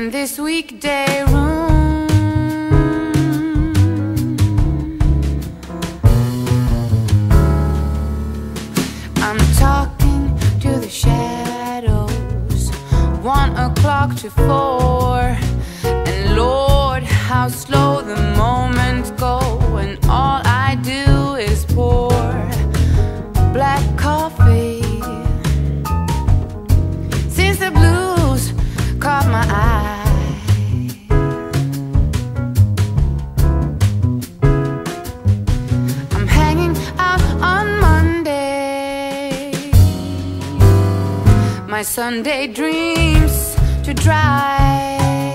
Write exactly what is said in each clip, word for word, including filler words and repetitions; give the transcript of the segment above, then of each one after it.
in this weekday room. I'm talking to the shadows, one o'clock to four. And Lord, how slow the moments go, and all I do is pour black coffee. Since the blues caught my eye, I'm hanging out on Monday, my Sunday dreams to dry.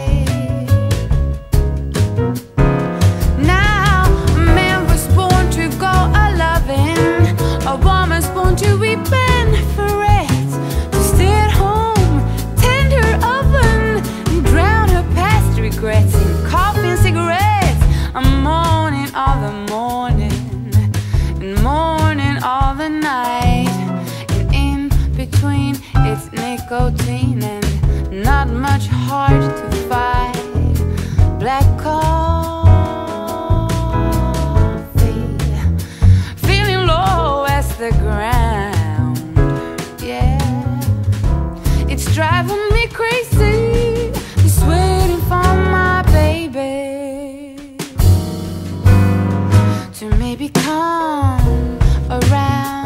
Now a man was born to go a-loving, a woman's born to weep and fret, to stay at home, tend her oven, and drown her past regrets in coffee and cigarettes. I'm mourning all the morning and mourning all the night, and in between it's nicotine and not much heart to fight. Black coffee, feeling low as the ground. Yeah, it's driving me crazy, just waiting for my baby to maybe come around.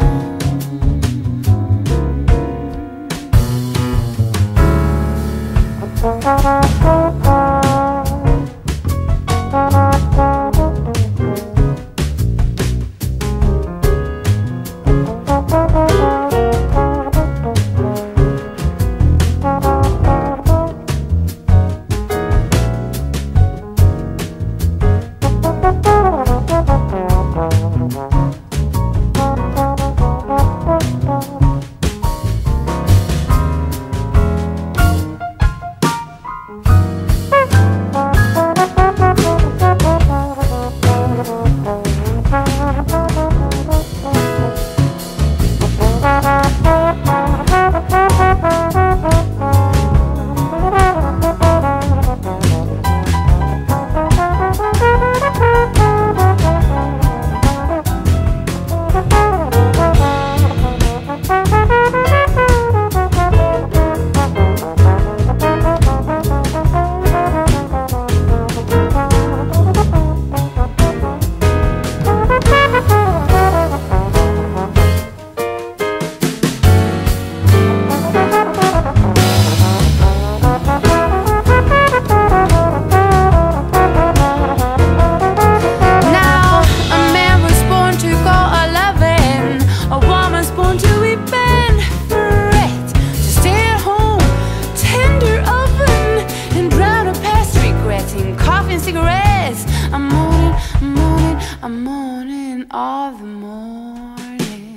I'm mourning, I'm mourning, I'm mourning all the morning.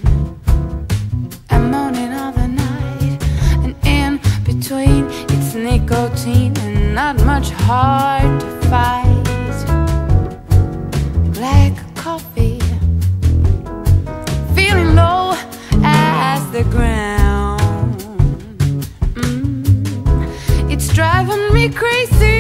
I'm mourning all the night, and in between it's nicotine and not much hard to fight. Black coffee, feeling low as the ground. Mm, it's driving me crazy.